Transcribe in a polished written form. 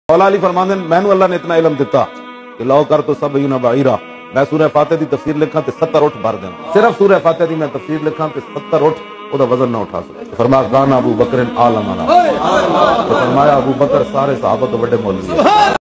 मौला अली फरमांदे मैनू अल्लाह ने इतना इल्म दिता कि लो कर तो सब यूना बाईरा मैं सूरह फातिहा दी तफसीर लिखा ते 70 उठ भर देना। सिर्फ सूरह फातिहा दी मैं तफसीर लिखा ते 70 उठ ओदा वजन ना उठा सके। फरमाया कान अबू बकर आलमा, फरमाया अबू बकर सारे सहाबा तो बड़े मौलवी है।